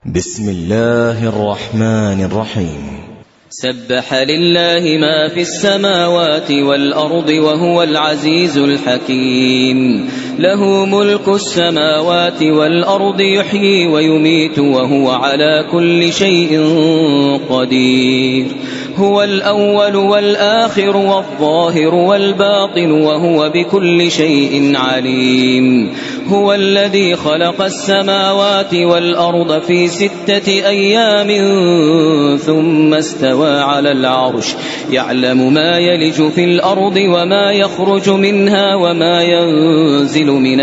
بسم الله الرحمن الرحيم. سبح لله ما في السماوات والأرض وهو العزيز الحكيم. له ملك السماوات والأرض يحيي ويميت وهو على كل شيء قدير. هو الأول والآخر والظاهر والباطن وهو بكل شيء عليم. هو الذي خلق السماوات والأرض في 6 أيام ثم استوى على العرش يعلم ما يلج في الأرض وما يخرج منها وما ينزل من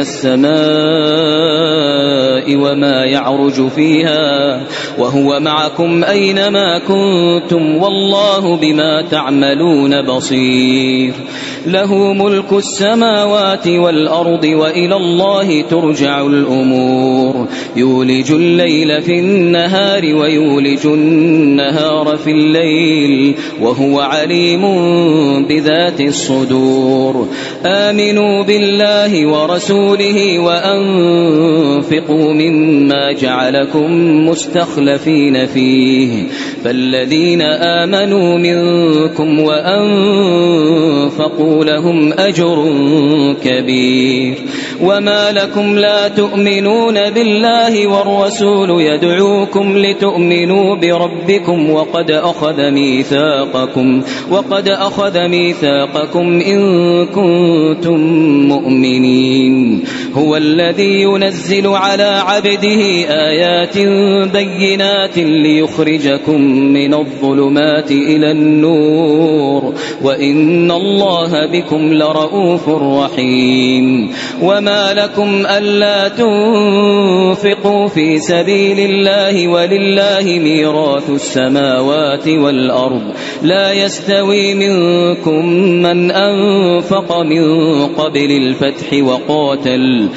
السماء وما يعرج فيها وهو معكم أينما كنتم والله بما تعملون بصير. له ملك السماوات والأرض وإلى الله ترجع الأمور. يولج الليل في النهار ويولج النهار في الليل وهو عليم بذات الصدور. آمنوا بالله ورسوله وأنفقوا مما جعلكم مستخلفين فيه فالذين آمنوا منكم وأنفقوا لهم أجر كبير. وما لكم لا تؤمنون بالله والرسول يدعوكم لتؤمنوا بربكم وقد أخذ ميثاقكم إن كنتم مؤمنين. هو الذي ينزل على عبده آيات بينات ليخرجكم من الظلمات إلى النور وإن الله بكم لرؤوف رحيم. وما لكم ألا تنفقوا في سبيل الله ولله ميراث السماوات والأرض لا يستوي منكم من أنفق من قبل الفتح وقاتل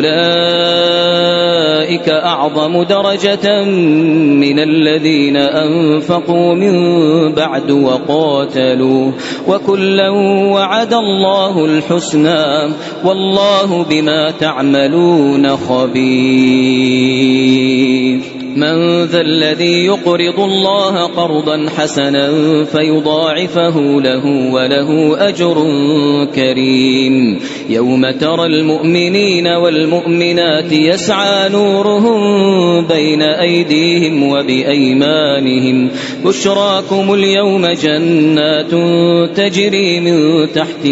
أولئك أعظم درجة من الذين أنفقوا من بعد وقاتلوا وكلا وعد الله الحسنى والله بما تعملون خبير. من ذا الذي يقرض الله قرضا حسنا فيضاعفه له وله أجر كريم. يوم ترى المؤمنين والمؤمنات يسعى نورهم بين أيديهم وبأيمانهم بشراكم اليوم جنات تجري من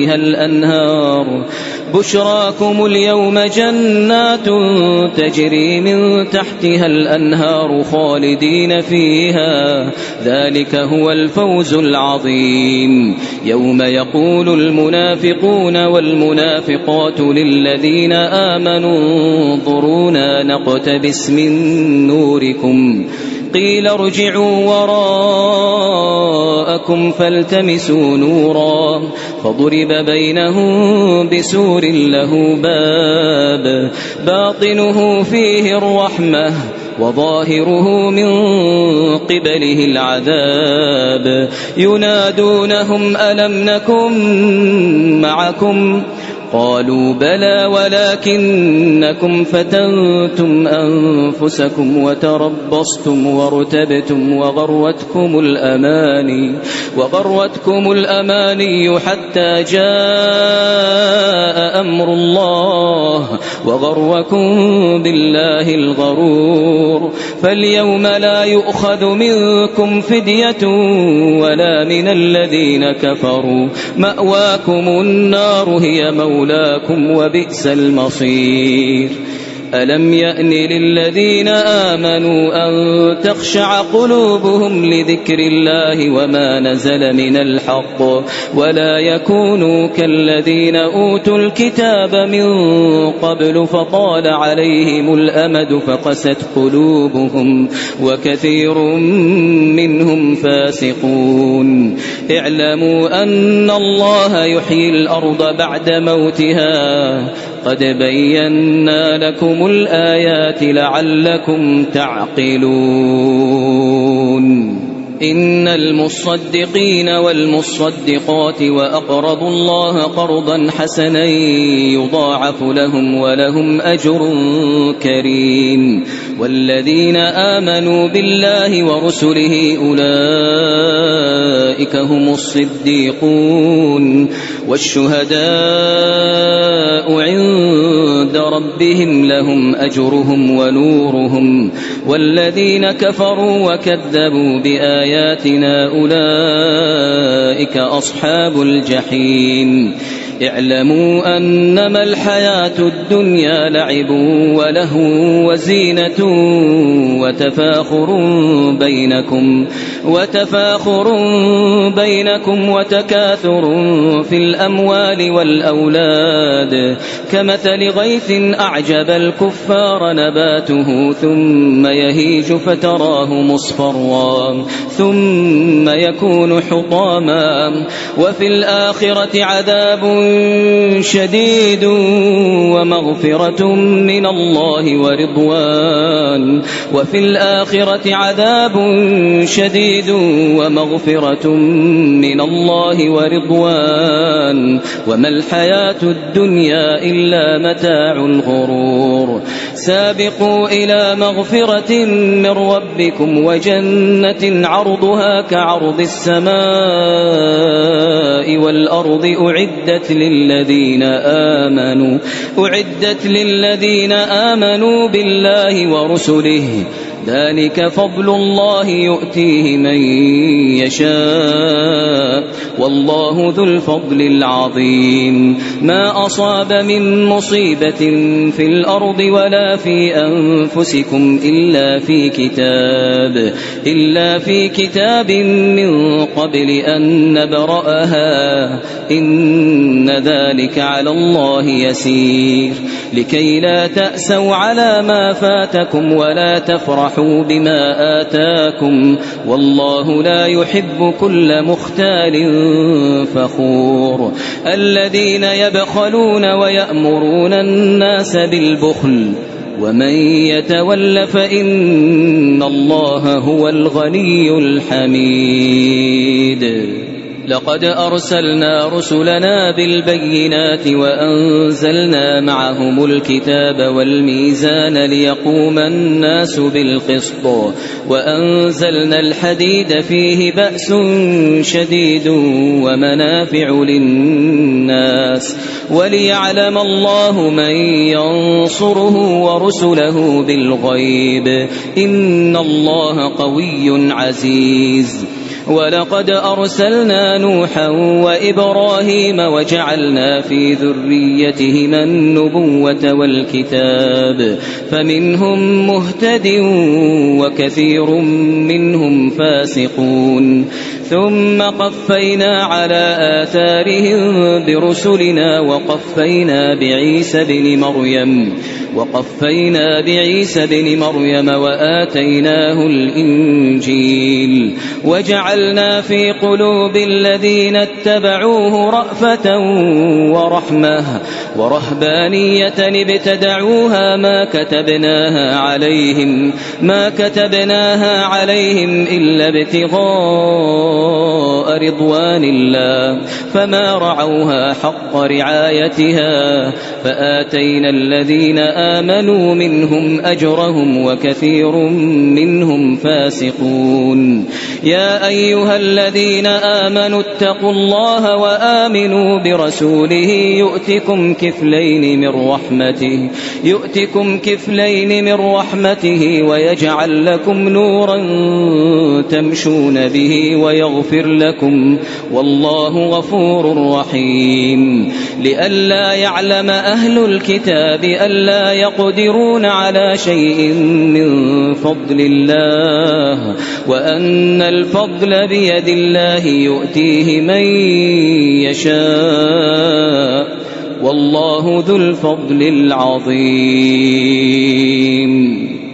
تحتها الأنهار خالدين فيها ذلك هو الفوز العظيم. يوم يقول المنافقون والمنافقات للذين آمنوا انظرونا نقتبس من نوركم قيل ارجعوا وراءكم فالتمسوا نورا فضرب بينهم بسور له باب باطنه فيه الرحمة وظاهره من قبله العذاب. ينادونهم ألم نكن معكم قالوا بلى ولكنكم فتنتم أنفسكم وتربصتم وارتبتم وغرتكم الأماني حتى جاء أمر الله وغركم بالله الغرور. فاليوم لا يؤخذ منكم فدية ولا من الذين كفروا مأواكم النار هي مولاكم وبئس المصير. ألم يأن للذين آمنوا أن تخشع قلوبهم لذكر الله وما نزل من الحق ولا يكونوا كالذين أوتوا الكتاب من قبل فطال عليهم الأمد فقست قلوبهم وكثير منهم فاسقون. اعلموا أن الله يحيي الأرض بعد موتها قد بينا لكم الآيات لعلكم تعقلون. إن المصدقين والمصدقات وأقرضوا الله قرضا حسنا يضاعف لهم ولهم أجر كريم والذين آمنوا بالله ورسله أولئك هم الصديقون والشهداء عند ربهم لهم أجرهم ونورهم والذين كفروا وكذبوا بآياتنا أولئك أصحاب الجحيم اعلموا أنما الحياة الدنيا لعب ولهو وزينة وتفاخر بينكم وتكاثر في الأموال والأولاد كمثل غيث أعجب الكفار نباته ثم يهيج فتراه مصفرا ثم يكون حطاما وفي الآخرة عذاب شديد ومغفرة من الله ورضوان وفي الآخرة عذاب شديد ومغفرة من الله ورضوان وما الحياة الدنيا إلا متاع الغرور سابقوا إلى مغفرة من ربكم وجنة عرضها كعرض السماء والأرض أعدت للذين آمنوا بالله ورسله ذلك فضل الله يؤتيه من يشاء والله ذو الفضل العظيم ما أصاب من مصيبة في الأرض ولا في أنفسكم إلا في كتاب من قبل أن نبرأها إن ذلك على الله يسير لكي لا تأسوا على ما فاتكم ولا تفرحوا بما آتاكم والله لا يحب كل مختال فخور الذين يبخلون ويأمرون الناس بالبخل ومن يتول فإن الله هو الغني الحميد لقد أرسلنا رسلنا بالبينات وأنزلنا معهم الكتاب والميزان ليقوم الناس بالقسط وأنزلنا الحديد فيه بأس شديد ومنافع للناس وليعلم الله من ينصره ورسله بالغيب إن الله قوي عزيز ولقد أرسلنا نوحا وإبراهيم وجعلنا في ذريتهما النبوة والكتاب فمنهم مهتد وكثير منهم فاسقون ثم قفينا على آثارهم برسلنا وقفينا بعيسى بن مريم وآتيناه الإنجيل وجعلنا في قلوب الذين اتبعوه رأفة ورحمة ورهبانية ابتدعوها ما كتبناها عليهم إلا ابتغاء رضوان الله فما رعوها حق رعايتها فآتينا الذين آمنوا منهم أجرهم وكثير منهم فاسقون يا أيها الذين آمنوا اتقوا الله وآمنوا برسوله يؤتكم كفلين من رحمته ويجعل لكم نورا تمشون به ويغفر لكم والله غفور رحيم لئلا يعلم أهل الكتاب ألا يقدرون على شيء من فضل الله وأن الفضل بيد الله يؤتيه من يشاء والله ذو الفضل العظيم